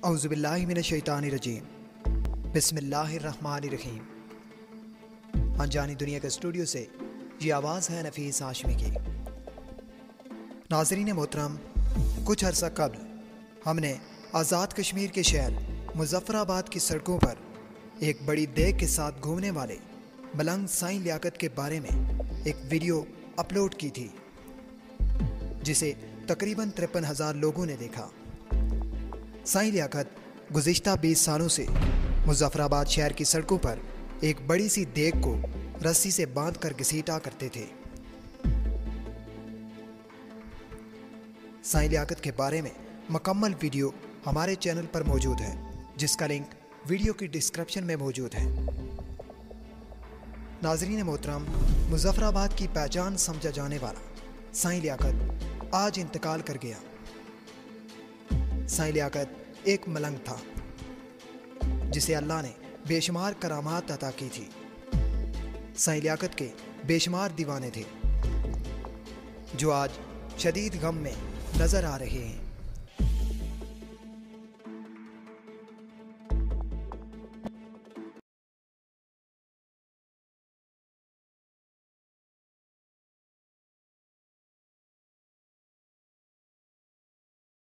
औज़ुबिल्लाहिमिनश्शैतानिर्रजीम बिस्मिल्लाहिर्रहमानिर्रहीम। अनजानी दुनिया के स्टूडियो से ये आवाज़ है नफीस हाशमी की। नाज़रीन मोहतरम, कुछ अरसा कबल हमने आज़ाद कश्मीर के शहर मुज़फ़्फ़राबाद की सड़कों पर एक बड़ी देग के साथ घूमने वाले मलंग साईं लियाकत के बारे में एक वीडियो अपलोड की थी, जिसे तकरीबन 53,000 लोगों ने देखा। साईं लियाकत गुज़िश्ता 20 सालों से मुज़फ़्फ़राबाद शहर की सड़कों पर एक बड़ी सी देग को रस्सी से बांध कर घसीटा करते थे। साईं लियाकत के बारे में मुकम्मल वीडियो हमारे चैनल पर मौजूद है, जिसका लिंक वीडियो की डिस्क्रिप्शन में मौजूद है। नाज़रीन मोहतरम, मुज़फ़्फ़राबाद की पहचान समझा जाने वाला साईं लियाकत आज इंतकाल कर गया। साईं लियाकत एक मलंग था जिसे अल्लाह ने बेशुमार करामात अता की थी। साईं लियाकत के बेशुमार दीवाने थे जो आज शदीद गम में नजर आ रहे हैं।